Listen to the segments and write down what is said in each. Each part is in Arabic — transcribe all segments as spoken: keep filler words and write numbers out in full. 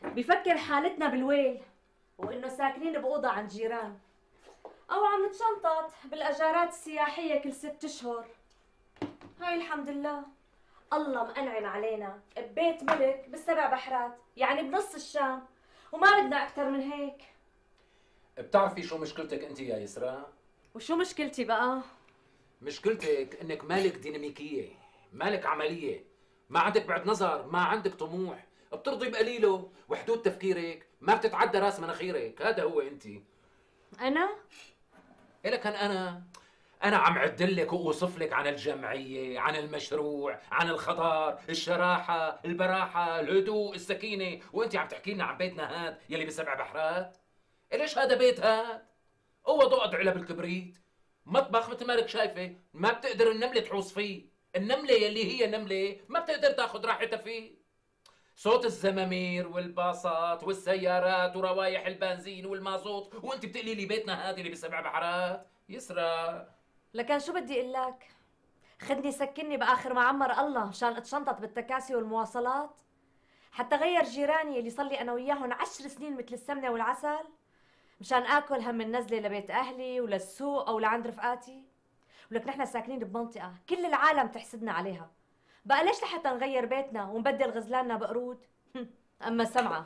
بفكر حالتنا بالويل وإنه ساكنين بأوضة عند جيران، أو عم نتشنطط بالأجارات السياحية كل ست أشهر. هاي الحمد لله الله مأنعم علينا ببيت ملك بالسبع بحرات، يعني بنص الشام، وما بدنا أكثر من هيك. بتعرفي شو مشكلتك انت يا يسرا؟ وشو مشكلتي بقى؟ مشكلتك انك مالك ديناميكية، مالك عملية، ما عندك بعد نظر، ما عندك طموح، بترضي بقليله، وحدود تفكيرك ما بتتعدى راس مناخيرك، هذا هو انت. أنا؟ إلك انا انا عم عدلك واوصف لك عن الجمعية، عن المشروع، عن الخطر، الشراحة، البراحة، الهدوء، السكينة، وانت عم تحكي لنا عن بيتنا هاد يلي بسبع بحرات. ليش هذا بيت هاد؟ اوض اقعد علب الكبريت، مطبخ مثل ما لك شايفه ما بتقدر النمله تحوص فيه، النمله يلي هي نمله ما بتقدر تاخذ راحتها فيه. صوت الزمامير والباصات والسيارات وروايح البنزين والمازوت، وانت بتقلي لي بيتنا هذا اللي بسبع بحرات. يسرى لكن شو بدي اقول لك؟ خدني سكني باخر ما عمر الله مشان اتشنطط بالتكاسي والمواصلات، حتى غير جيراني اللي صار لي انا وياهم عشر سنين مثل السمنه والعسل، مشان اكل هم النزله لبيت اهلي وللسوق او لعند رفقاتي. ولك نحن ساكنين بمنطقه كل العالم تحسدنا عليها، بقى ليش لحتى نغير بيتنا ونبدل غزلاننا بقرود؟ اما سمعه.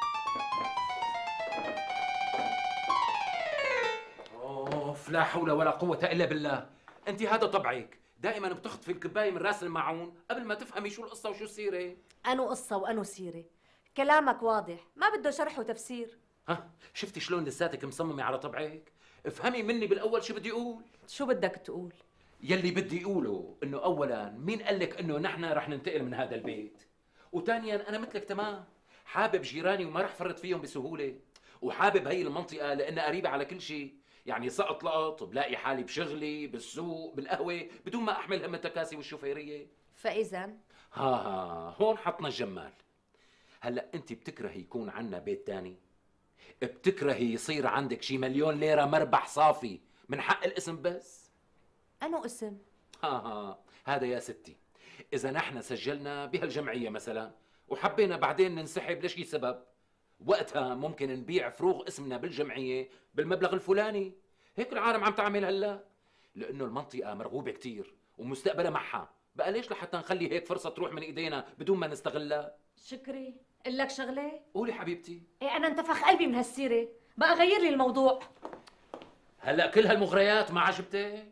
اوف، لا حول ولا قوه الا بالله. انت هذا طبعك، دائما بتخطفي الكبايه من راس المعون قبل ما تفهمي شو القصه وشو السيره. انو قصه وانو سيره، كلامك واضح ما بده شرح وتفسير. ها، شفتي شلون لساتك مصممه على طبعك؟ افهمي مني بالاول شو بدي اقول. شو بدك تقول؟ يلي بدي اقوله انه اولا مين قال لك انه نحن رح ننتقل من هذا البيت؟ وثانيا انا مثلك تمام، حابب جيراني وما رح فرط فيهم بسهوله، وحابب هي المنطقه لانها قريبه على كل شيء، يعني سقط لقط بلاقي حالي بشغلي بالسوق بالقهوه بدون ما احمل هم التكاسي والشوفيريه. فاذا ها ها هون حطنا الجمال. هلا انت بتكرهي يكون عنا بيت تاني؟ بتكرهي يصير عندك شي مليون ليره مربح صافي من حق الاسم بس؟ انو اسم؟ ها ها هذا يا ستي، إذا نحن سجلنا بهالجمعية مثلا وحبينا بعدين ننسحب لشي سبب، وقتها ممكن نبيع فروغ اسمنا بالجمعية بالمبلغ الفلاني. هيك العالم عم تعمل هلا، لأنه المنطقة مرغوبة كتير ومستقبلها معها، بقى ليش لحتى نخلي هيك فرصة تروح من إيدينا بدون ما نستغلها؟ شكري قل لك شغله؟ قولي حبيبتي. ايه انا انتفخ قلبي من هالسيره، بقى غير لي الموضوع. هلا كل هالمغريات ما عجبتك؟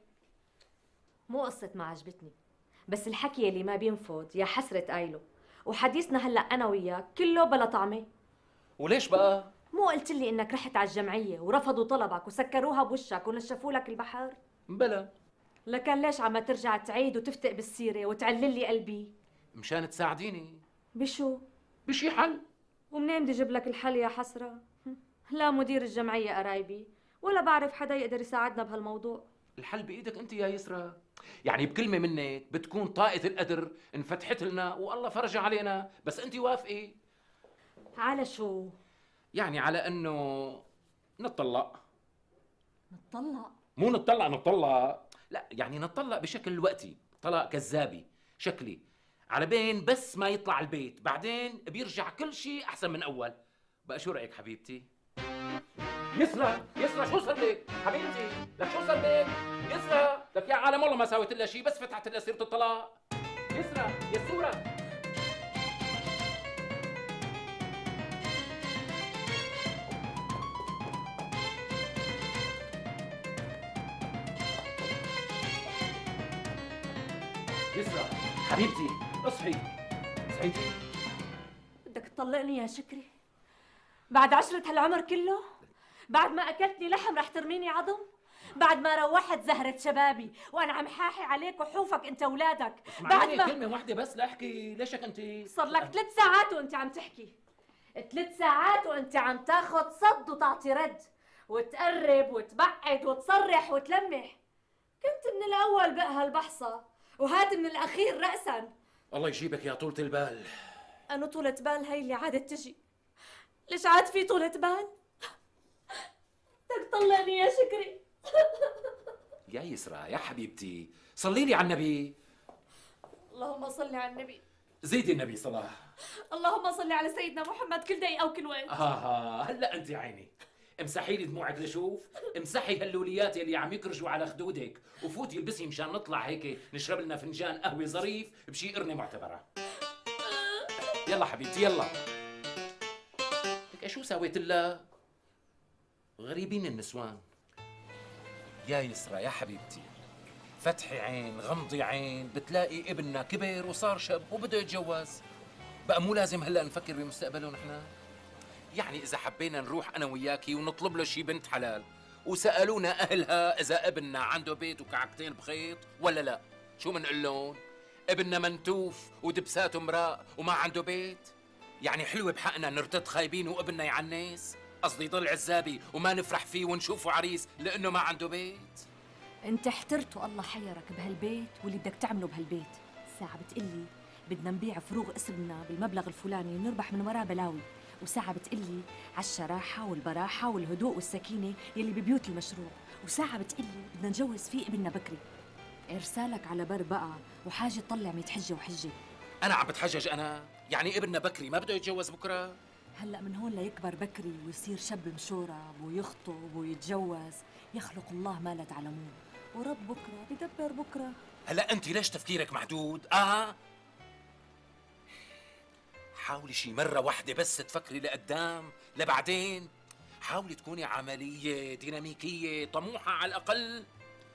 مو قصه ما عجبتني، بس الحكي اللي ما بينفض يا حسره قايله، وحديثنا هلا انا وياك كله بلا طعمه. وليش بقى؟ مو قلت لي انك رحت على الجمعيه ورفضوا طلبك وسكروها بوشك ونشفوا لك البحر؟ بلا. لكن ليش عم ترجع تعيد وتفتق بالسيره وتعلل لي قلبي؟ مشان تساعديني. بشو؟ بشي حل. ومنين بدي اجيب لك الحل يا حسره؟ لا مدير الجمعيه قرايبي ولا بعرف حدا يقدر يساعدنا بهالموضوع. الحل بايدك انت يا يسرى، يعني بكلمه منك بتكون طاقه القدر انفتحت لنا والله فرج علينا، بس انت وافقي. على شو؟ يعني على انه نتطلق. نتطلق؟ مو نتطلق نتطلق، لا يعني نتطلق بشكل وقتي، طلاق كذابي شكلي، على بين بس ما يطلع البيت، بعدين بيرجع كل شيء احسن من اول. بقى شو رايك حبيبتي؟ يسرى يسرى شو صار لك؟ حبيبتي لك شو صار لك؟ يسرى لك يا عالم والله ما سويت لها شيء، بس فتحت لها سيره الطلاق. يسرى يسورة. يسرى حبيبتي اصحي، صحيتي؟ بدك تطلقني يا شكري؟ بعد عشرة هالعمر كله؟ بعد ما اكلتني لحم رح ترميني عظم؟ بعد ما روحت زهرة شبابي وانا عم حاحي عليك وحوفك انت واولادك؟ بعد بعد ما كلمة واحدة بس لاحكي، ليشك انت؟ صار لك ثلاث ساعات وانت عم تحكي، ثلاث ساعات وانت عم تاخذ صد وتعطي رد، وتقرب وتبعد وتصرح وتلمح. كنت من الاول بقى هالبحصة وهات من الاخير رأسا. الله يجيبك يا طولة البال. أنا طولة بال هي اللي عادت تجي، ليش عاد في طولة بال؟ بدك تطلقني يا شكري؟ يا يسرى يا حبيبتي صلي لي على النبي. اللهم صل على النبي. زيدي النبي صلاة. اللهم صل على سيدنا محمد كل دقيقة وكل وقت. آه هلا أنت عيني امسحي لي دموعك لشوف، امسحي هاللوليات اللي عم يكرجوا على خدودك، وفوتي البسي مشان نطلع هيك نشرب لنا فنجان قهوة ظريف بشي قرنة معتبرة. يلا حبيبتي يلا. لك شو سويت لها؟ غريبين النسوان. يا يسرى يا حبيبتي، فتحي عين غمضي عين بتلاقي ابننا كبر وصار شاب وبده يتجوز. بقى مو لازم هلا نفكر بمستقبله نحن؟ يعني إذا حبينا نروح أنا وياكي ونطلب له شي بنت حلال وسألونا أهلها إذا ابننا عنده بيت وكعكتين بخيط ولا لا، شو منقول لهم؟ ابننا منتوف ودبساته مراء وما عنده بيت؟ يعني حلوة بحقنا نرتد خايبين وابننا يعنس؟ قصدي يضل عزابي وما نفرح فيه ونشوفه عريس لأنه ما عنده بيت؟ انت احترت والله حيرك بهالبيت واللي بدك تعمله بهالبيت. ساعة بتقلي بدنا نبيع فروغ اسمنا بالمبلغ الفلاني ونربح من وراه بلاوي، وساعة بتقلي على الشراحة والبراحة والهدوء والسكينة يلي ببيوت المشروع، وساعة بتقلي بدنا نجوز فيه ابننا بكري. ارسالك على بر بقى وحاجة تطلع ميت حجة وحجة. أنا عم بتحجج أنا؟ يعني ابننا بكري ما بده يتجوز بكرة؟ هلأ من هون ليكبر بكري ويصير شاب مشورب ويخطب ويتجوز يخلق الله ما لا تعلمون، ورب بكرة بدبر بكرة. هلا أنت ليش تفكيرك محدود؟ آه حاولي شي مرة واحدة بس تفكري لقدام لبعدين، حاولي تكوني عملية ديناميكية طموحة على الأقل.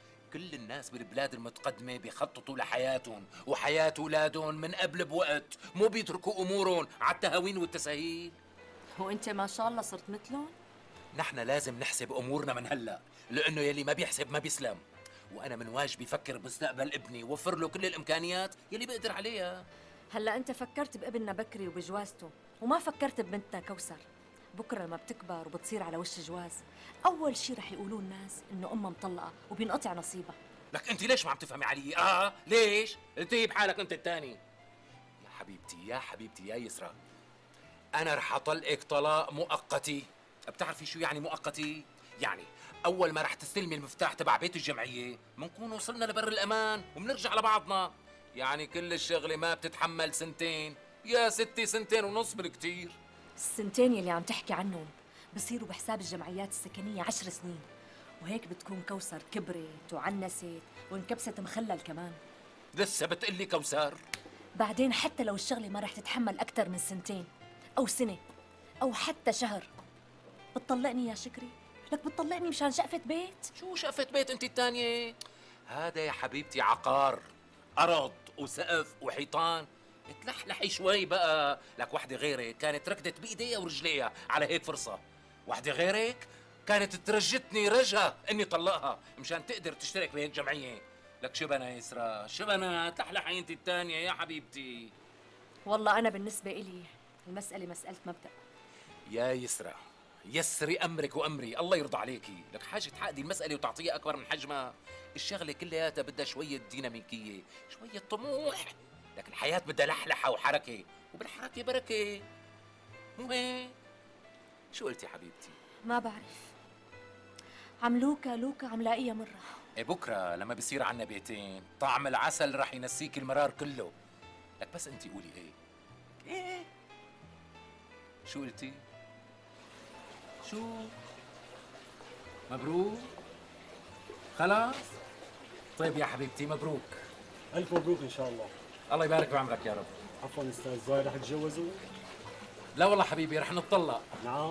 كل الناس بالبلاد المتقدمة بيخططوا لحياتهم وحياة أولادهم من قبل بوقت، مو بيتركوا أمورهم على التهاوين والتساهيل. وانت ما شاء الله صرت مثلهم؟ نحن لازم نحسب أمورنا من هلأ، لأنه يلي ما بيحسب ما بيسلم. وأنا من واجبي فكر بمستقبل ابني ووفر له كل الإمكانيات يلي بقدر عليها. هلا انت فكرت بابننا بكري وبجوازته وما فكرت ببنتنا كوثر. بكره لما بتكبر وبتصير على وش جواز اول شي رح يقولوا الناس انه امها مطلقه وبينقطع نصيبها. لك انت ليش ما عم تفهمي علي؟ اه ليش؟ قلتي بحالك انت الثاني. يا حبيبتي يا حبيبتي يا يسرى، انا رح اطلقك طلاق مؤقتي. بتعرفي شو يعني مؤقتي؟ يعني اول ما رح تستلمي المفتاح تبع بيت الجمعيه بنكون وصلنا لبر الامان وبنرجع لبعضنا. يعني كل الشغله ما بتتحمل سنتين يا ستي، سنتين ونص بالكتير. السنتين يلي عم تحكي عنهم بصيروا بحساب الجمعيات السكنيه عشر سنين، وهيك بتكون كوثر كبرت وعنست وانكبست مخلل كمان. لسه بتقلي كوثر؟ بعدين حتى لو الشغله ما رح تتحمل اكثر من سنتين او سنه او حتى شهر بتطلقني يا شكري؟ لك بتطلقني مشان شقفة بيت؟ شو شقفة بيت انت الثانية؟ هذا يا حبيبتي عقار، أرض وسقف وحيطان. اتلحلحي شوي بقى. لك وحدة غيرك كانت ركضت بإيديها ورجليها على هيك فرصة، وحدة غيرك كانت ترجتني رجا إني طلقها مشان تقدر تشترك بهيك جمعية. لك شبنا يسرى شبنا، تلحلحي انت الثانية يا حبيبتي. والله أنا بالنسبة إلي المسألة مسألة مبدأ. يا يسرى يسري أمرك وأمري، الله يرضى عليكي. لك حاجة تعقدي المسألة وتعطيها أكبر من حجمها. الشغلة كلياتها بدها شوية ديناميكية، شوية طموح. لكن الحياة بدها لحلحة وحركة، وبالحركة بركة. مو هيك؟ شو قلتي يا حبيبتي؟ ما بعرف، عم لوكا لوكا عم لاقيها مرة. إيه بكرة لما بيصير عنا بيتين طعم العسل رح ينسيك المرار كله. لك بس أنت قولي هيك. إيه؟ شو قلتي؟ شو؟ مبروك؟ خلاص؟ طيب يا حبيبتي مبروك. ألف مبروك إن شاء الله. الله يبارك بعمرك يا رب. عفوا أستاذ زاهر، رح تتجوزوا؟ لا والله حبيبي رح نتطلق. نعم.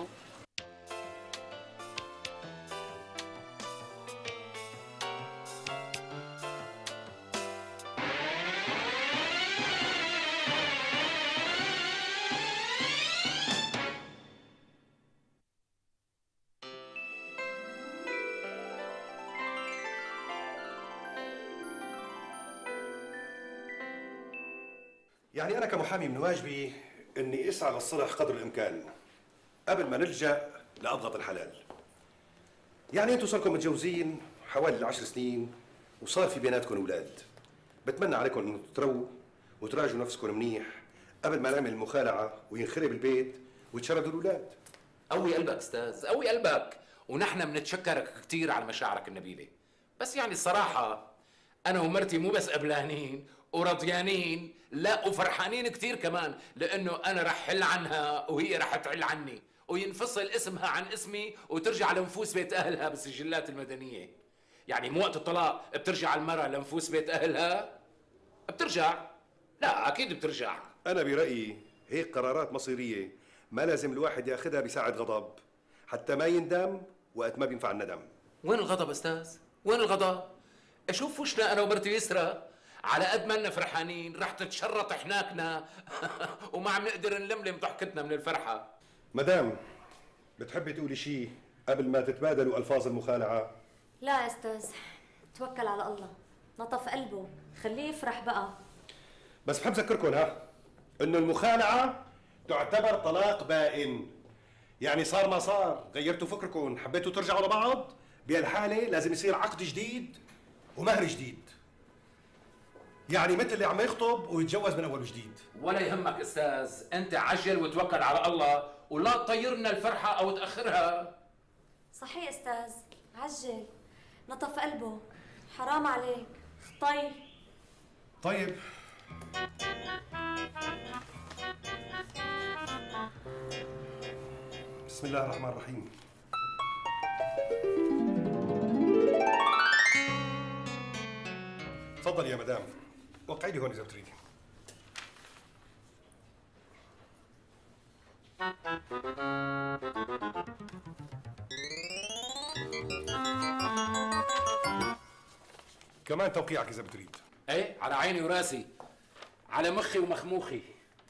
يعني أنا كمحامي من واجبي إني أسعى للصلح قدر الإمكان قبل ما نلجأ لأبغض الحلال. يعني أنتم صاركم متجوزين حوالي العشر سنين وصار في بيناتكم أولاد. بتمنى عليكم إنه تترووا وتراجعوا نفسكم منيح قبل ما نعمل المخالعة وينخرب البيت ويتشردوا الأولاد. قوي قلبك أستاذ، قوي قلبك، ونحن بنتشكرك كثير على مشاعرك النبيلة. بس يعني الصراحة أنا ومرتي مو بس قبلانين ورضيانين، لا وفرحانين كثير كمان، لانه انا رح حل عنها وهي رح تحل عني، وينفصل اسمها عن اسمي وترجع لنفوس بيت اهلها بالسجلات المدنيه. يعني مو وقت الطلاق بترجع المرأة لنفوس بيت اهلها؟ بترجع؟ لا اكيد بترجع. انا برايي هيك قرارات مصيريه ما لازم الواحد ياخذها بساعة غضب، حتى ما يندم وقت ما بينفع الندم. وين الغضب استاذ؟ وين الغضب؟ اشوف وشنا انا ومرتي يسرى، على قد ما لنا فرحانين رح تتشرط حناكنا وما عم نقدر نلملم ضحكتنا من الفرحه. مدام بتحبي تقولي شيء قبل ما تتبادلوا الفاظ المخالعه؟ لا يا استاذ، توكل على الله، نطف قلبه، خليه يفرح بقى. بس بحب اذكركم ها انه المخالعه تعتبر طلاق بائن. يعني صار ما صار، غيرتوا فكركم، حبيتوا ترجعوا لبعض، بهالحاله لازم يصير عقد جديد ومهر جديد. يعني مثل اللي عم يخطب ويتجوز من اول وجديد. ولا يهمك استاذ، انت عجل وتوكل على الله ولا تطيرنا الفرحه او تاخرها. صحيح استاذ، عجل، نطف قلبه، حرام عليك، خطي. طيب بسم الله الرحمن الرحيم. تفضل يا مدام، وقعي لي هون اذا بتريدي. كمان توقيعك اذا بتريد. ايه على عيني وراسي، على مخي ومخموخي.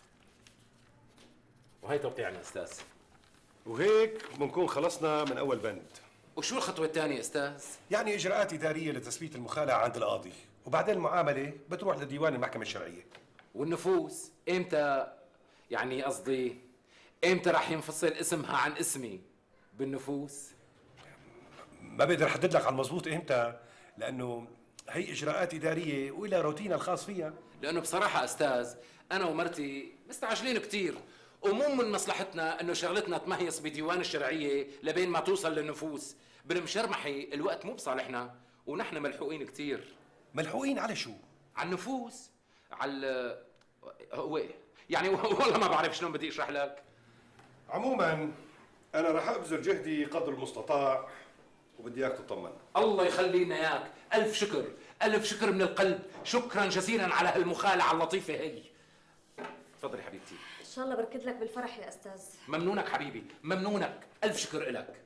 وهي توقيعنا استاذ. وهيك بنكون خلصنا من اول بند. وشو الخطوه الثانيه استاذ؟ يعني اجراءات اداريه لتثبيت المخالعه عند القاضي، وبعدين المعامله بتروح لديوان المحكمه الشرعيه. والنفوس امتى؟ يعني قصدي امتى راح ينفصل اسمها عن اسمي بالنفوس؟ ما بقدر احدد لك على المضبوط امتى، لانه هي اجراءات اداريه والى روتينها الخاص فيها. لانه بصراحه استاذ انا ومرتي مستعجلين كثير، ومو من مصلحتنا انه شغلتنا تمهيص بديوان الشرعيه لبين ما توصل للنفوس. بالمشرمحي الوقت مو بصالحنا ونحن ملحوقين كثير. ملحوقين على شو؟ على النفوس، على هو يعني والله ما بعرف شلون بدي اشرح لك. عموما انا رح ابذل جهدي قدر المستطاع وبدي اياك تطمن. الله يخلي لنا اياك، الف شكر، الف شكر من القلب، شكرا جزيلا على هالمخالعه اللطيفه هي. تفضلي حبيبتي. ان شاء الله بركد لك بالفرح يا استاذ. ممنونك حبيبي، ممنونك، الف شكر لك.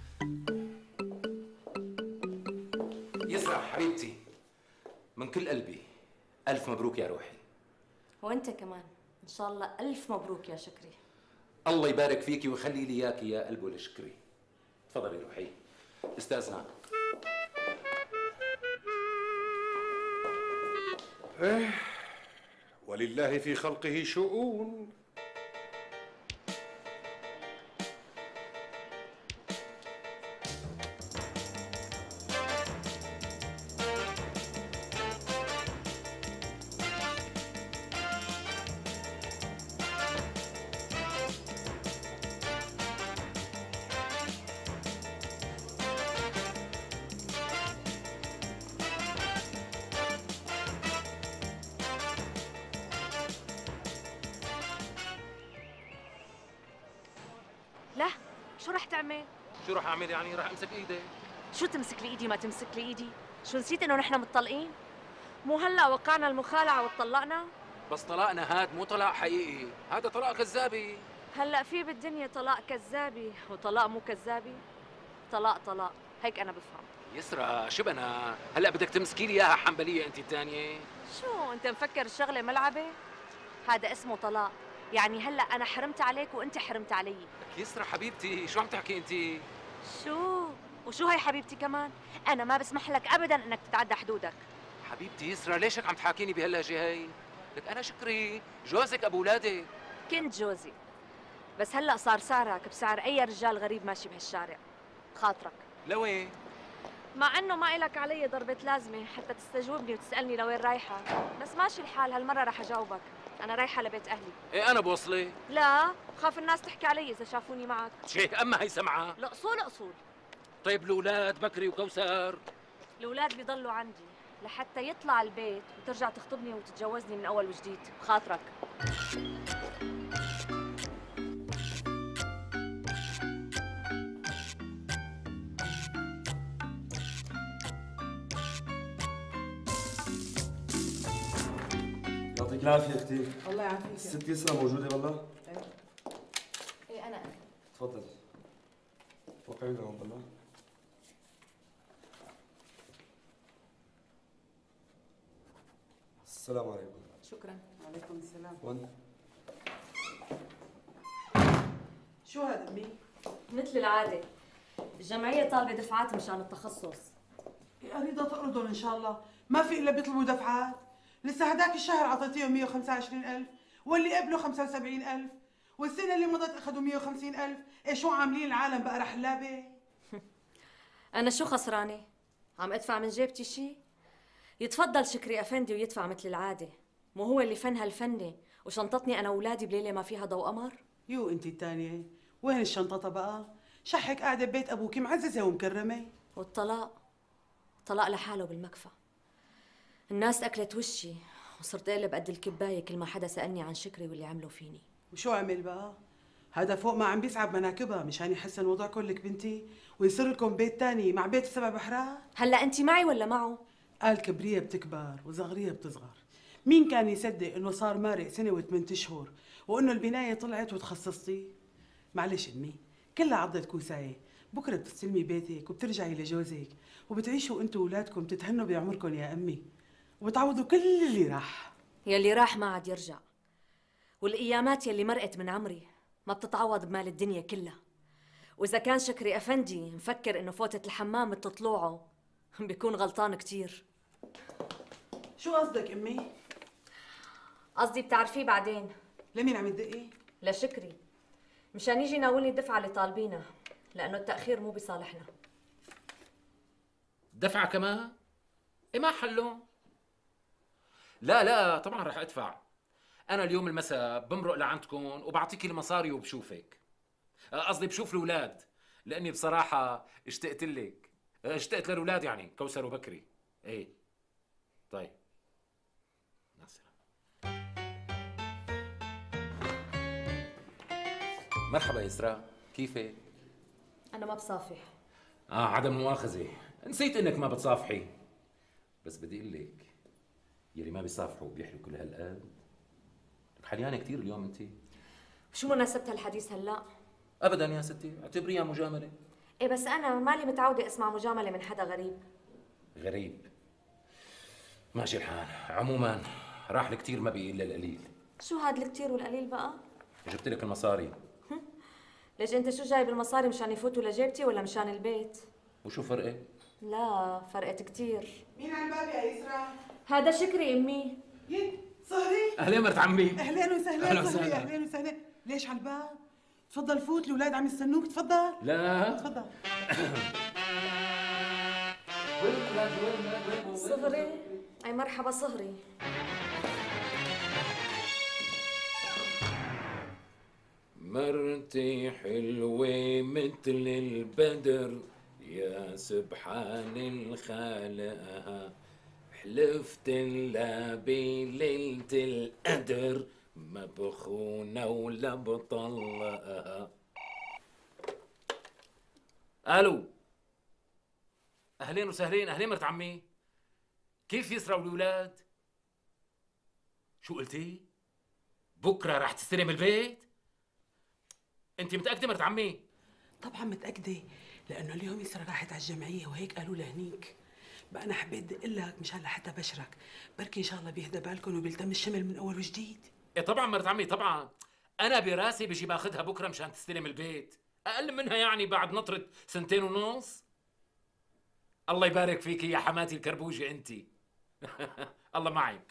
يسرع حبيبتي، من كل قلبي الف مبروك يا روحي. وانت كمان ان شاء الله الف مبروك يا شكري. الله يبارك فيكي ويخلي لي اياكي يا قلبه لشكري. تفضلي روحي. استاذنا. ايه ولله في خلقه شؤون. لا، شو رح تعمل؟ شو رح اعمل يعني؟ رح امسك ايدي. شو تمسك لي ايدي ما تمسك لي ايدي؟ شو نسيت انه نحن متطلقين؟ مو هلا وقعنا المخالعة واتطلقنا؟ بس طلاقنا هاد مو طلاق حقيقي، هذا طلاق كذابي. هلا في بالدنيا طلاق كذابي وطلاق مو كذابي؟ طلاق طلاق، هيك انا بفهم. يسرا شبنا، هلا بدك تمسكي لي اياها حنبليه انت الثانيه؟ شو انت مفكر الشغله ملعبه؟ هذا اسمه طلاق، يعني هلا انا حرمت عليك وانت حرمت علي. يسرا حبيبتي شو عم تحكي انت؟ شو؟ وشو هي حبيبتي كمان؟ انا ما بسمح لك ابدا انك تتعدى حدودك. حبيبتي يسرا ليش هيك عم تحاكيني بهاللهجه هي؟ لك انا شكري جوزك ابو اولادي. كنت جوزي، بس هلا صار سعرك بسعر اي رجال غريب ماشي بهالشارع. خاطرك لوين؟ مع انه ما إلك علي ضربة لازمة حتى تستجوبني وتسألني لوين رايحة، بس ماشي الحال هالمرة رح اجاوبك، أنا رايحة لبيت أهلي. ايه انا بوصلي؟ لا، بخاف الناس تحكي علي إذا شافوني معك. شيك اما هي سمعة؟ الأصول أصول. طيب الأولاد بكري وكوثر؟ الأولاد بيضلوا عندي، لحتى يطلع البيت وترجع تخطبني وتتجوزني من اول وجديد بخاطرك. يعطيك العافية اختي. الله يعافيك. الست يسرا موجودة والله؟ ايه انا تفضل. وقعي لنا هون بالله. السلام عليكم. شكرا. وعليكم السلام. وين؟ شو هذا امي؟ مثل العاده الجمعيه طالبه دفعات مشان التخصص. اريد اطردهم ان شاء الله، ما في الا بيطلبوا دفعات. لسه هداك الشهر اعطيتيهم مية وخمسة وعشرين ألف، واللي قبله خمسة وسبعين ألف، والسنه اللي مضت اخذوا مية وخمسين ألف. ايه شو عاملين العالم بقى رحلابه؟ انا شو خسرانه؟ عم ادفع من جيبتي شي؟ يتفضل شكري افندي ويدفع مثل العاده، مو هو اللي فن هالفنه وشنطتني انا واولادي بليله ما فيها ضوء قمر؟ يو انت الثانيه، وين الشنطه بقى؟ شحك قاعده ببيت ابوك معززه ومكرمه. والطلاق طلاق لحاله بالمكفى. الناس اكلت وشي وصرت اقلب قد الكبايه كل ما حدا سالني عن شكري واللي عمله فيني. وشو عمل بقى؟ هذا فوق ما عم بيسعب مناكبها مشان يحسن وضعكم لك بنتي ويصير لكم بيت تاني مع بيت السبع بحرات. هلا انت معي ولا معه؟ قال كبريه بتكبر وصغريه بتصغر. مين كان يصدق انه صار مارق سنه وثمان اشهر وانه البنايه طلعت وتخصصتي؟ معلش امي، كلها عضة كوسايه، بكره بتستلمي بيتك وبترجعي لجوزك وبتعيشوا انتوا واولادكم تتهنوا بعمركم يا امي وبتعوضوا كل اللي راح. يلي راح ما عاد يرجع، والايامات يلي مرقت من عمري ما بتتعوض بمال الدنيا كلها. واذا كان شكري افندي مفكر انه فوتة الحمام مثل طلوعه بيكون غلطان كتير. شو قصدك امي؟ قصدي بتعرفيه بعدين. لمين عم تدقي؟ لشكري مشان يجي يناولني الدفعه اللي طالبينها، لانه التاخير مو بصالحنا. دفعة كمان؟ ايه ما حله؟ لا لا طبعا رح ادفع. انا اليوم المساء بمرق لعندكم وبعطيك المصاري وبشوفك. قصدي بشوف الاولاد، لاني بصراحة اشتقت لك، اشتقت للاولاد يعني كوثر وبكري. ايه طيب مع السلامة. مرحبا يسرا، كيفك؟ انا ما بصافح. اه عدم مؤاخذة، نسيت انك ما بتصافحي. بس بدي اقول لك يلي ما بيصافحوا بيحلوا كل هالقد. لك حليانة كثير اليوم انت. شو مناسبة هالحديث هلا؟ ابدا يا ستي، اعتبريها مجاملة. ايه بس انا مالي متعودة اسمع مجاملة من حدا غريب. غريب؟ ماشي الحال. عموما راح لكثير ما بقي الا القليل. شو هاد الكتير والقليل بقى؟ جبت لك المصاري. ليش انت شو جايب المصاري مشان يفوتوا لجيبتي ولا مشان البيت؟ وشو فرقه؟ لا فرقت كتير. مين على الباب يا يسرا؟ هذا شكري امي. يد صهري؟ اهلين مرت عمي. اهلين وسهلين. أهلا صهري وسهلا. اهلين وسهلين. ليش على الباب؟ تفضل فوت، الاولاد عم يستنوك. تفضل لا تفضل. صهري؟ اي مرحبا صهري. مرتي حلوة مثل البدر، يا سبحان الخالقها، حلفت لها بليلة القدر ما بخونة ولا بطلقها. الو، اهلين وسهلين. اهلين مرت عمي، كيف يسرى والولاد؟ شو قلتي؟ بكره رح تستلم البيت؟ انت متاكده مرت عمي؟ طبعا متاكده، لانه اليوم يسرا راحت على الجمعيه وهيك قالوا لهنيك. بقى انا حبيت دق لك مشان لحتى بشرك، بركي ان شاء الله بيهدى بالكم وبيلتم الشمل من اول وجديد. ايه طبعا مرت عمي طبعا. انا براسي بجي باخذها بكره مشان تستلم البيت، اقل منها يعني بعد نطره سنتين ونص. الله يبارك فيكي يا حماتي الكربوجه انت. الله معك.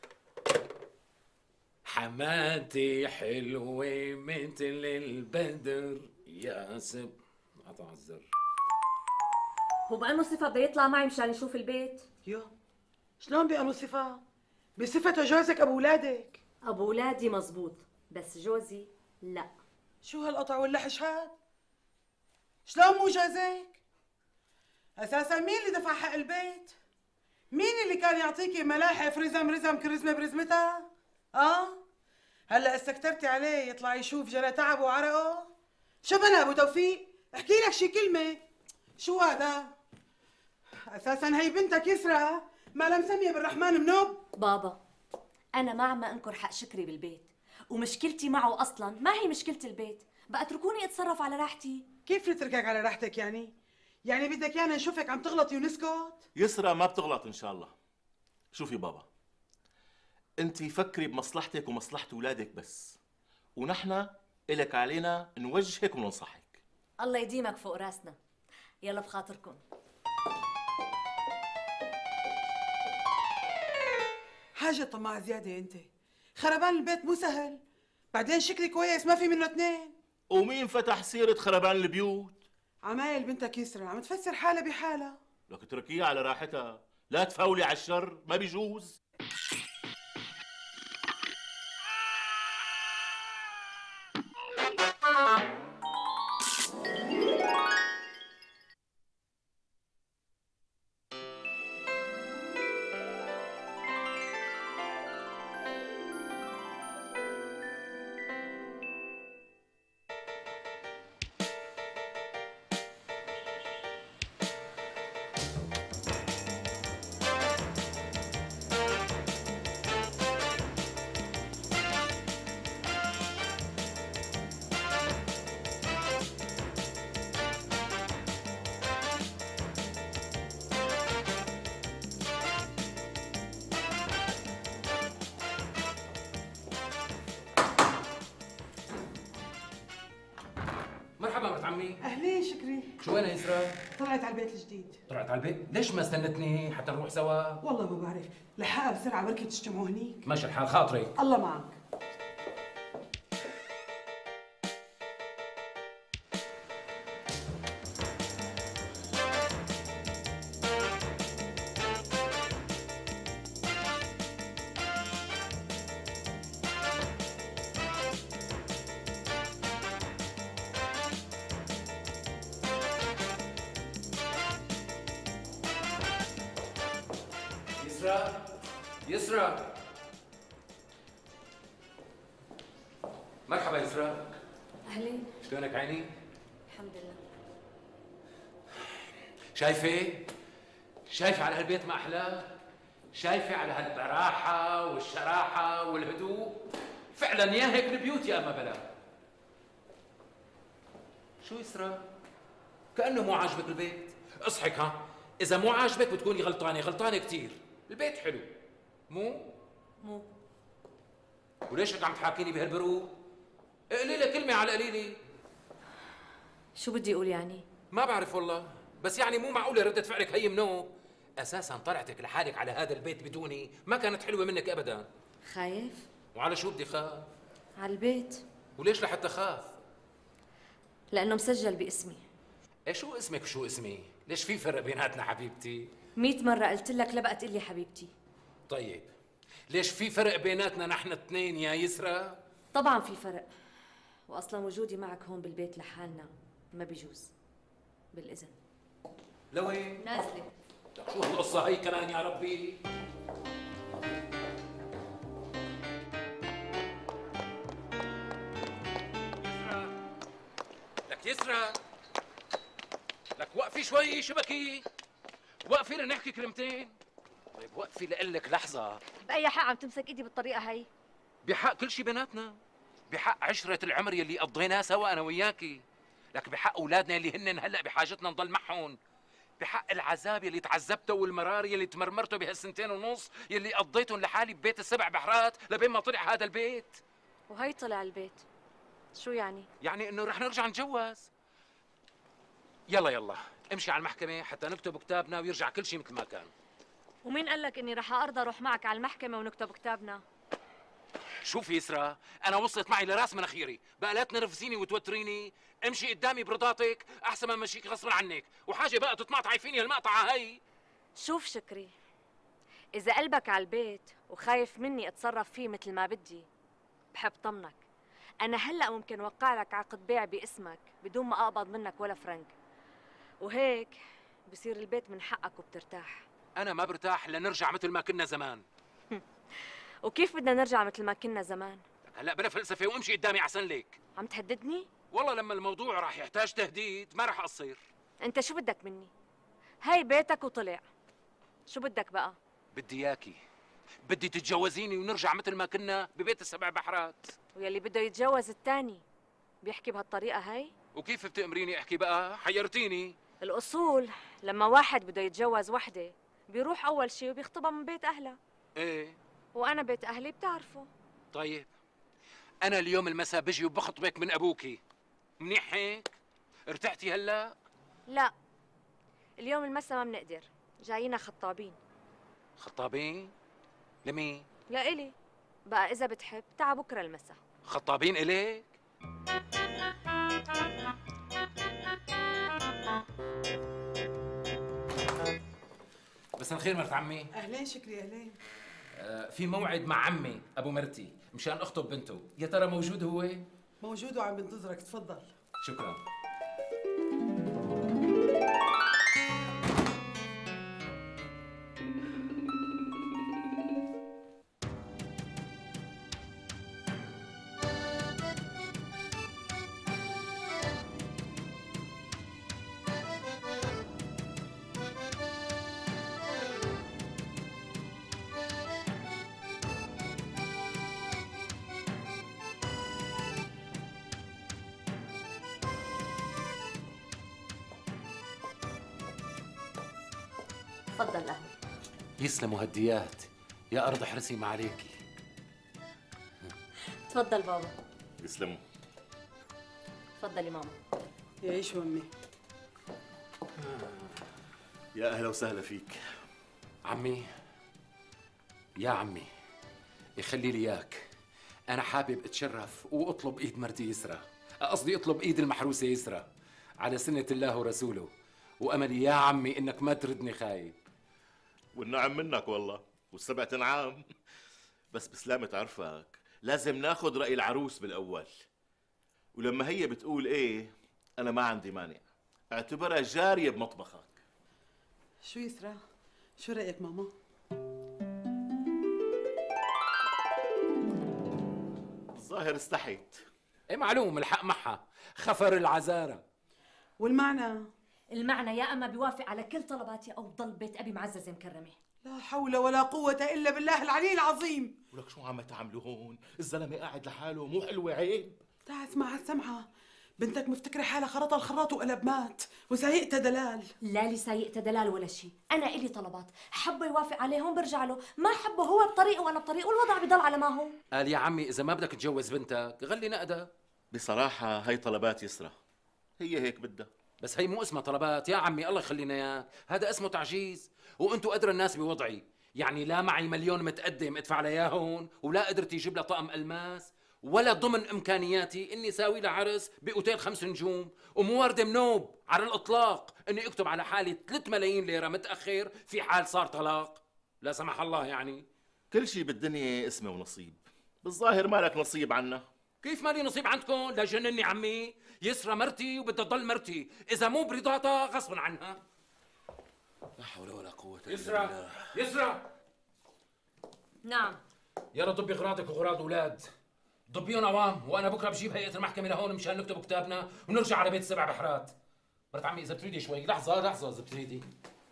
حماتي حلوة مثل البدر يا سب. قطع الزر. هو بأنه صفة بده يطلع معي مشان يشوف البيت؟ يو شلون بأنه صفة؟ بصفته جوزك ابو اولادك. ابو ولادي مزبوط، بس جوزي لا. شو هالقطع واللحش هاد؟ شلون مو جوزك؟ اساسا مين اللي دفع حق البيت؟ مين اللي كان يعطيكي ملاحف رزم رزم كرزمة برزمتها؟ اه؟ هلا استكترتي عليه يطلع يشوف جرى تعبه وعرقه؟ شو بنا ابو توفيق؟ احكي لك شي كلمة. شو هذا؟ اساسا هي بنتك يسرى ما مسمية بالرحمن منوب. بابا انا ما عم انكر حق شكري بالبيت، ومشكلتي معه اصلا ما هي مشكلة البيت، بقى اتركوني اتصرف على راحتي. كيف نتركك على راحتك يعني؟ يعني بدك يانا نشوفك عم تغلطي ونسكت؟ يسرى ما بتغلط ان شاء الله. شوفي بابا، انت فكري بمصلحتك ومصلحة اولادك بس، ونحن الك علينا نوجهك وننصحك. الله يديمك فوق راسنا. يلا بخاطركم. حاجة طماع زيادة انت. خربان البيت مو سهل، بعدين شكلي كويس ما في منه اثنين. ومين فتح سيرة خربان البيوت؟ عمايل بنتك يسرى عم تفسر حالها بحالها. لك اتركيها على راحتها، لا تفولي على الشر، ما بيجوز. مرحبا مرت عمي. اهلين شكري. شو وين يسرى؟ طلعت على البيت الجديد. طلعت على البيت؟ ليش ما استنتني حتى نروح سوا؟ والله ما بعرف، لحقها بسرعة بركي تجتمعوا هنيك. ماشي الحال، خاطري. الله معك. يسرى يسرى مرحبا يسرى. اهلين. شلونك عيني؟ الحمد لله. شايفة؟ شايفة على هالبيت ما أحلاه؟ شايفة على هالبراحة والشراحة والهدوء؟ فعلا يا هيك البيوت يا أما بلا. شو يسرى؟ كأنه مو عاجبك البيت. اصحك ها، إذا مو عاجبك بتكوني غلطانة، غلطانة كثير. البيت حلو مو؟ مو. وليش هيك عم تحاكيني بهالبرود؟ قليلة كلمة على قليلة. شو بدي اقول يعني؟ ما بعرف والله، بس يعني مو معقولة ردة فعلك هي منو؟ أساساً طلعتك لحالك على هذا البيت بدوني، ما كانت حلوة منك أبداً. خايف؟ وعلى شو بدي خاف؟ على البيت. وليش لحتى خاف؟ لأنه مسجل باسمي. إيه شو اسمك وشو اسمي؟ ليش في فرق بيناتنا حبيبتي؟ مئة مرة قلت لك لا بقى تقول لي حبيبتي. طيب، ليش في فرق بيناتنا نحن اثنين يا يسرى؟ طبعا في فرق، وأصلا وجودي معك هون بالبيت لحالنا ما بيجوز. بالإذن. لوين؟ نازلة. لك شو هالقصة هي كمان يا ربي؟ يسرى لك يسرى لك وقفي شوي، شبكي وقفي لنحكي كلمتين. طيب وقفي لقلك لحظة. بأي حق عم تمسك إيدي بالطريقة هي؟ بحق كل شي بيناتنا، بحق عشرة العمر يلي قضيناها سوا أنا وياكي، لك بحق أولادنا يلي هن هلأ بحاجتنا نضل معهم، بحق العذاب يلي تعذبته والمرار يلي تمرمرته بهالسنتين ونص يلي قضيتهم لحالي ببيت السبع بحرات لبين ما طلع هذا البيت. وهي طلع البيت، شو يعني؟ يعني إنه رح نرجع نتجوز. يلا يلا امشي على المحكمة حتى نكتب كتابنا ويرجع كل شي مثل ما كان. ومين قال لك إني رح أرضى أروح معك على المحكمة ونكتب كتابنا؟ شوفي يسرى، أنا وصلت معي لراس مناخيري، بقى لا تنرفزيني وتوتريني، امشي قدامي برضاتك أحسن ما مشيك غصبا عنك، وحاجة بقى تتمقطعي فيني المقطعة هي. شوف شكري، إذا قلبك على البيت وخايف مني أتصرف فيه مثل ما بدي، بحب طمنك، أنا هلأ ممكن وقع لك عقد بيع باسمك بدون ما أقبض منك ولا فرنك، وهيك بصير البيت من حقك وبترتاح. انا ما برتاح لنرجع مثل ما كنا زمان. وكيف بدنا نرجع مثل ما كنا زمان؟ هلا بلا فلسفه وامشي قدامي احسن لك. عم تهددني؟ والله لما الموضوع راح يحتاج تهديد ما راح اقصر. انت شو بدك مني؟ هاي بيتك وطلع. شو بدك بقى؟ بدي اياكي، بدي تتجوزيني ونرجع مثل ما كنا ببيت السبع بحرات. ويلي بده يتجوز الثاني بيحكي بهالطريقة هاي؟ وكيف بتأمريني احكي بقى؟ حيرتيني. الأصول لما واحد بده يتجوز وحدة بيروح أول شي وبيخطبها من بيت أهلها. ايه وأنا بيت أهلي بتعرفه. طيب انا اليوم المساء بجي وبخطبك من ابوكي، منيح هيك؟ ارتحتي هلا؟ لا، اليوم المسا ما بنقدر، جايينا خطابين. خطابين؟ لمين؟ لإلي. بقى إذا بتحب تعا بكرة المسا. خطابين إليك؟ مساء الخير مرت عمي. اهلين شكري اهلين. آه في موعد مع عمي ابو مرتي مشان اخطب بنته، يا ترى موجود هو؟ موجود وعم بنتظرك، تفضل. شكرا. تفضل أهلي. يسلموا هالديات، يا ارض حرسي ما عليكي. تفضل بابا. يسلموا. تفضلي ماما. يعيش امي. يا اهلا وسهلا فيك. عمي، يا عمي يخلي لي اياك، انا حابب اتشرف واطلب ايد مرتي يسرى، قصدي اطلب ايد المحروسه يسرى على سنه الله ورسوله، واملي يا عمي انك ما تردني خايب. والنعم منك والله، والسبع تنعام. بس بسلامة عرفك لازم ناخذ رأي العروس بالأول، ولما هي بتقول ايه أنا ما عندي مانع، اعتبرها جارية بمطبخك. شو يسرى؟ شو رأيك ماما؟ الظاهر استحيت. ايه معلوم الحق معها، خفر العزارة. والمعنى؟ المعنى يا أما بيوافق على كل طلباتي أو بضل بيت أبي معززة مكرمة. لا حول ولا قوة إلا بالله العلي العظيم. ولك شو عم تعملوا هون؟ الزلمة قاعد لحاله، مو حلوة عيب. تعال اسمع هالسمعة، بنتك مفتكرة حالها خرطها الخراط وقلب مات وسايقتها دلال. لا لي سايقتها دلال ولا شيء، أنا إلي طلبات، حبه يوافق عليهم برجع له، ما حبه هو بطريقه وأنا بطريقه، والوضع بضل على ما هو. قال يا عمي إذا ما بدك تجوز بنتك غلي نقدة. بصراحة هي طلبات يسرى، هي هيك بدها. بس هي مو اسمها طلبات يا عمي، الله يخلينا اياك، هذا اسمه تعجيز، وانتم أدرى الناس بوضعي، يعني لا معي مليون متقدم ادفع لها هون، ولا قدرت يجيب لها طقم ألماس، ولا ضمن إمكانياتي إني ساوي لها عرس بأوتيل خمس نجوم، ومو ورد منوب على الإطلاق إني أكتب على حالي ثلاثة ملايين ليرة متأخر في حال صار طلاق، لا سمح الله يعني. كل شيء بالدنيا اسمه ونصيب، بالظاهر مالك نصيب عنا. كيف مالي نصيب عندكم؟ لا جنني عمي، يسرى مرتي وبدها تضل مرتي، إذا مو برضاها غصبا عنها. لا حول ولا قوة إلا يسرى بالله. يسرى نعم. يلا ضبي اغراضك واغراض اولاد، ضبيهم عوام، وانا بكره بجيب هيئه المحكمه لهون مشان نكتب كتابنا ونرجع على بيت السبع بحرات. مرت عمي اذا بتريدي شوي، لحظه لحظه اذا بتريدي.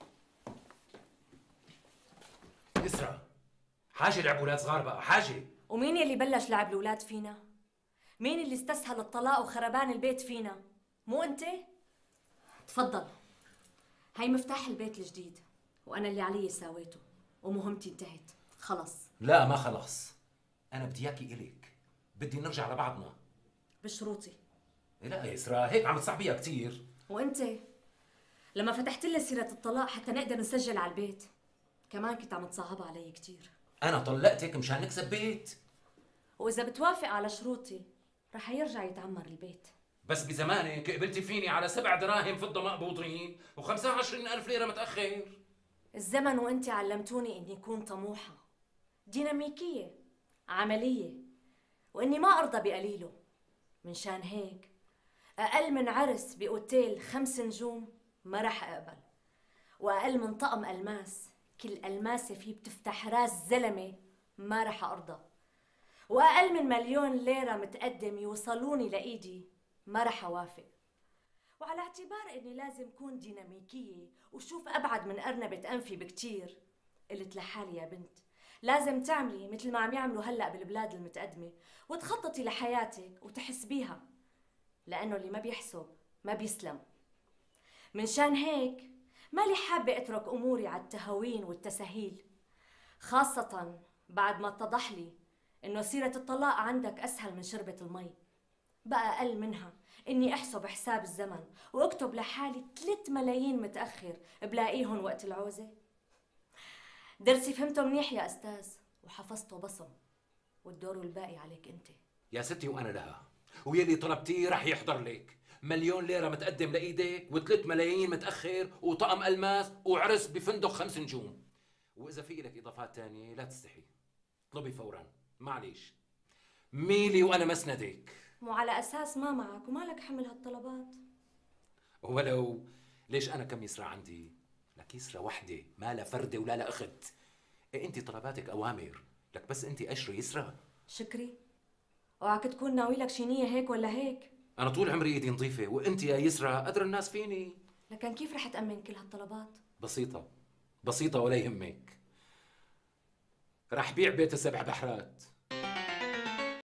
يسرى حاجه لعب اولاد صغار بقى، حاجه. ومين يلي بلش لعب الأولاد فينا؟ مين اللي استسهل الطلاق وخربان البيت فينا؟ مو أنت؟ تفضل، هاي مفتاح البيت الجديد، وأنا اللي علي ساويته، ومهمتي انتهت، خلص. لا ما خلص، انا بدي اياكي الك، بدي نرجع لبعضنا. بشروطي. لا يا يسرى هيك عم تصعبيها كثير. وأنت لما فتحت لي سيرة الطلاق حتى نقدر نسجل على البيت، كمان كنت عم تصعبها علي كثير. انا طلقتك مشان نكسب بيت، وإذا بتوافق على شروطي رح يرجع يتعمر البيت. بس بزمانك قبلتي فيني على سبع دراهم فضة مقبوضين وخمسة وعشرين ألف ليرة متأخر. الزمن وأنت علمتوني إني أكون طموحة، ديناميكية، عملية، وإني ما أرضى بقليله. منشان هيك أقل من عرس بأوتيل خمس نجوم ما رح أقبل، وأقل من طقم ألماس كل ألماسة فيه بتفتح راس زلمة ما رح أرضى، وأقل من مليون ليرة متقدم يوصلوني لإيدي ما رح أوافق. وعلى اعتبار إني لازم كون ديناميكية وشوف أبعد من أرنبة أنفي بكتير، قلت لحالي يا بنت لازم تعملي مثل ما عم يعملوا هلأ بالبلاد المتقدمة وتخططي لحياتك وتحسبيها، لأنه اللي ما بيحسب ما بيسلم. من شان هيك مالي حابة أترك أموري على التهوين والتسهيل، خاصة بعد ما اتضح لي إنه سيرة الطلاق عندك أسهل من شربة المي. بقى أقل منها إني أحسب حساب الزمن وأكتب لحالي ثلاث ملايين متأخر بلاقيهم وقت العوزة. درسي فهمته منيح يا أستاذ وحفظته بصم، والدور الباقي عليك أنت. يا ستي وأنا لها، ويلي طلبتيه رح يحضر لك. مليون ليرة متقدم لإيدك وثلاث ملايين متأخر وطقم ألماس وعرس بفندق خمس نجوم. وإذا في لك إضافات تانية لا تستحي، اطلبي فورا، معليش ميلي وأنا مسندك. مو على أساس ما معك ومالك حمل هالطلبات؟ ولو ليش أنا كم يسرى عندي؟ لك يسرى وحدة ما لا فردة ولا لا أخت. إيه أنت طلباتك أوامر، لك بس أنت أشري يسرى. شكري اوعك تكون ناوي لك شي نية هيك ولا هيك. أنا طول عمري إيدي نظيفة، وأنت يا يسرى أدرى الناس فيني. لكن كيف رح تأمن كل هالطلبات؟ بسيطة بسيطة ولا يهمك. رح بيع بيت السبع بحرات